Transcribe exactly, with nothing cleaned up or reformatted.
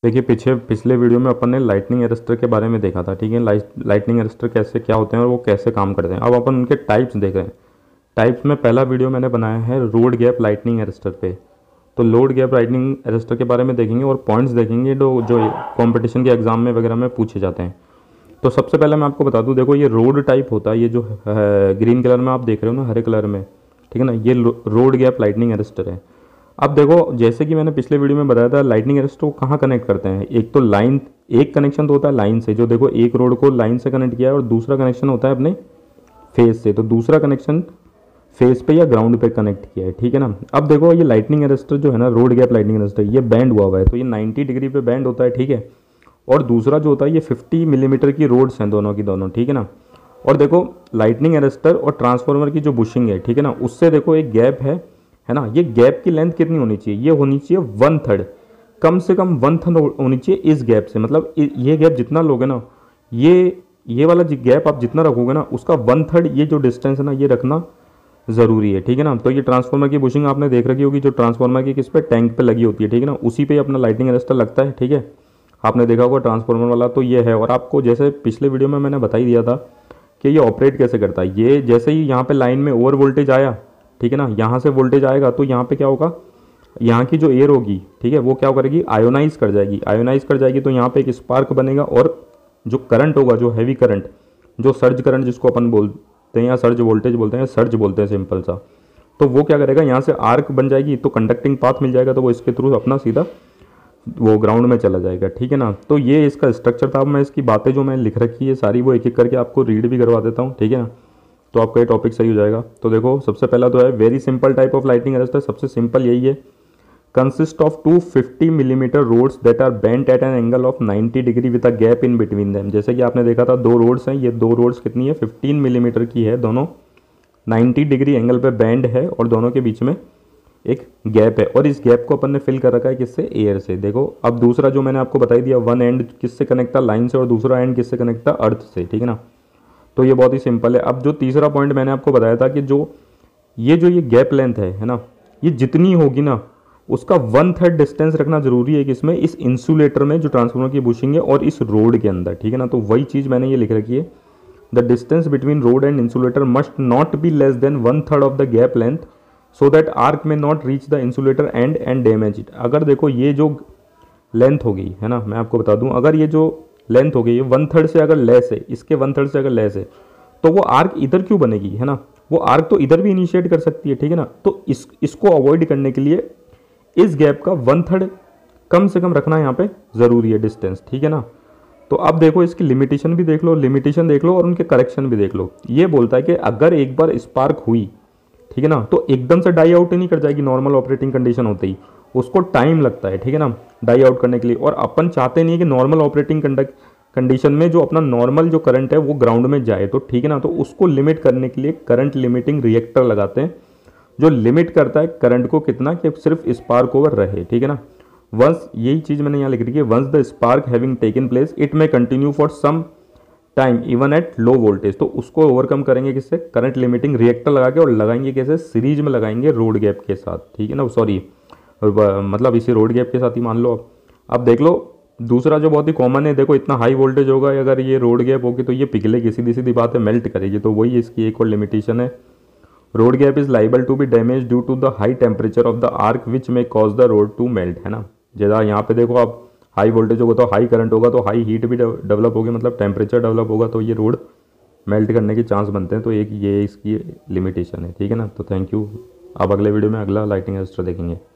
देखिए पीछे पिछले वीडियो में अपन ने लाइटनिंग अरेस्टर के बारे में देखा था, ठीक है। लाइट लाइटनिंग अरेस्टर कैसे क्या होते हैं और वो कैसे काम करते हैं। अब अपन उनके टाइप्स देख रहे हैं। टाइप्स में पहला वीडियो मैंने बनाया है रोड गैप लाइटनिंग अरेस्टर पे। तो लोड गैप लाइटनिंग अरेस्टर के बारे में देखेंगे और पॉइंट्स देखेंगे जो जो कॉम्पिटिशन के एग्जाम में वगैरह में पूछे जाते हैं। तो सबसे पहले मैं आपको बता दूं, देखो ये रोड टाइप होता है, ये जो है ग्रीन कलर में आप देख रहे हो ना, हरे कलर में, ठीक है ना, ये रोड गैप लाइटनिंग अरेस्टर है। अब देखो जैसे कि मैंने पिछले वीडियो में बताया था, लाइटनिंग अरेस्टर को कहाँ कनेक्ट करते हैं। एक तो लाइन, एक कनेक्शन तो होता है लाइन से, जो देखो एक रोड को लाइन से कनेक्ट किया है, और दूसरा कनेक्शन होता है अपने फेस से। तो दूसरा कनेक्शन फेस पे या ग्राउंड पे कनेक्ट किया है, ठीक है ना। अब देखो ये लाइटनिंग अरेस्टर जो है ना, रोड गैप लाइटनिंग अरेस्टर, ये बैंड हुआ हुआ है, तो ये नाइन्टी डिग्री पे बैंड होता है, ठीक है। और दूसरा जो होता है ये फिफ्टी मिलीमीटर की रोड्स हैं दोनों की दोनों, ठीक है ना। और देखो लाइटनिंग अरेस्टर और ट्रांसफार्मर की जो बुशिंग है, ठीक है ना, उससे देखो एक गैप है है ना। ये गैप की लेंथ कितनी होनी चाहिए, ये होनी चाहिए वन थर्ड, कम से कम वन थर्ड होनी चाहिए इस गैप से। मतलब ये गैप जितना लोगे ना, ये ये वाला गैप आप जितना रखोगे ना, उसका वन थर्ड ये जो डिस्टेंस है ना, ये रखना ज़रूरी है, ठीक है ना। तो ये ट्रांसफार्मर की बुशिंग आपने देख रखी होगी, जो ट्रांसफार्मर की किस पे, टैंक पे लगी होती है, ठीक है ना, उसी पे अपना लाइटनिंग अरेस्टर लगता है, ठीक है। आपने देखा होगा ट्रांसफार्मर वाला, तो ये है। और आपको जैसे पिछले वीडियो में मैंने बता ही दिया था कि ये ऑपरेट कैसे करता है। ये जैसे ही यहाँ पे लाइन में ओवर वोल्टेज आया, ठीक है ना, यहाँ से वोल्टेज आएगा, तो यहाँ पे क्या होगा, यहाँ की जो एयर होगी, ठीक है, वो क्या करेगी, आयोनाइज कर जाएगी। आयोनाइज कर जाएगी तो यहाँ पे एक स्पार्क बनेगा, और जो करंट होगा, जो हैवी करंट, जो सर्ज करंट जिसको अपन बोलते हैं, या सर्ज वोल्टेज बोलते हैं, सर्ज बोलते हैं सिंपल सा, तो वो क्या करेगा, यहाँ से आर्क बन जाएगी, तो कंडक्टिंग पाथ मिल जाएगा, तो वो इसके थ्रू अपना सीधा वो ग्राउंड में चला जाएगा, ठीक है ना। तो ये इसका स्ट्रक्चर था। अब मैं इसकी बातें जो मैं लिख रखी है सारी, वो एक एक करके आपको रीड भी करवा देता हूँ, ठीक है ना, तो आपका ये टॉपिक सही हो जाएगा। तो देखो सबसे पहला तो है very simple type of lightning arrester. सबसे सिंपल यही है, consist of two fifty millimetre rods that are bent at an angle of ninety degree with a gap in between them. जैसे कि आपने देखा था दो रोड्स हैं, ये दो रोड्स कितनी है, फिफ्टीन मिलीमीटर की है, दोनों नाइन्टी डिग्री एंगल पे बैंड है, और दोनों के बीच में एक गैप है, और इस गैप को अपन ने फिल कर रखा है किससे, एयर से। देखो अब दूसरा जो मैंने आपको बताई दिया, वन एंड किससे कनेक्ट था, लाइन से, और दूसरा एंड किससे कनेक्ट था, अर्थ से, ठीक है ना। तो ये बहुत ही सिंपल है। अब जो तीसरा पॉइंट मैंने आपको बताया था कि जो ये जो ये गैप लेंथ है है ना, ये जितनी होगी ना, उसका वन थर्ड डिस्टेंस रखना जरूरी है किसमें, इस इंसुलेटर में जो ट्रांसफार्मर की बुशिंग है, और इस रोड के अंदर, ठीक है ना। तो वही चीज़ मैंने ये लिख रखी है, the distance between rod and insulator must not be less than one third of the gap length so that arc may not reach the insulator and and damage it. अगर देखो ये जो लेंथ हो गई है ना, मैं आपको बता दूं, अगर ये जो लेंथ हो गई है वन थर्ड से अगर लेस है, इसके वन थर्ड से अगर लेस है, तो वो आर्क इधर क्यों बनेगी, है ना, वो आर्क तो इधर भी इनिशिएट कर सकती है, ठीक है ना। तो इस इसको अवॉइड करने के लिए इस गैप का वन थर्ड कम से कम रखना यहाँ पे ज़रूरी है डिस्टेंस, ठीक है ना। तो अब देखो इसकी लिमिटेशन भी देख लो, लिमिटेशन देख लो, और उनके करेक्शन भी देख लो। ये बोलता है कि अगर एक बार स्पार्क हुई, ठीक है ना, तो एकदम से डाई आउट नहीं कर जाएगी नॉर्मल ऑपरेटिंग कंडीशन होते ही, उसको टाइम लगता है, ठीक है ना, डाई आउट करने के लिए। और अपन चाहते नहीं है कि नॉर्मल ऑपरेटिंग कंडीशन में जो अपना नॉर्मल जो करंट है वो ग्राउंड में जाए, तो ठीक है ना। तो उसको लिमिट करने के लिए करंट लिमिटिंग रिएक्टर लगाते हैं, जो लिमिट करता है करंट को कितना, कि सिर्फ स्पार्क ओवर रहे, ठीक है ना। वंस, यही चीज़ मैंने यहाँ लिख रही है, once the spark having taken place it may continue for some time even at low voltage. तो उसको ओवरकम करेंगे किससे, करंट लिमिटिंग रिएक्टर लगा के, और लगाएंगे कैसे, सीरीज में लगाएंगे रोड गैप के साथ, ठीक है ना, सॉरी मतलब इसी रोड गैप के साथ ही मान लो। अब अब देख लो दूसरा जो बहुत ही कॉमन है, देखो इतना हाई वोल्टेज होगा, अगर ये रोड गैप होगी तो ये पिघलेगी, सीधी सीधी बात है, मेल्ट करेगी। तो वही इसकी एक और लिमिटेशन है, rod gap is liable to be damage due to the high temperature of the arc which may cause the rod to melt, है ना। ज़्यादा यहाँ पे देखो आप हाई वोल्टेज होगा तो हाई करंट होगा, तो हाई हीट भी डेवलप होगी, मतलब टेम्परेचर डेवलप होगा, तो ये रोड मेल्ट करने के चांस बनते हैं। तो एक ये इसकी लिमिटेशन है, ठीक है ना। तो थैंक यू। अब अगले वीडियो में अगला लाइटनिंग अरेस्टर देखेंगे।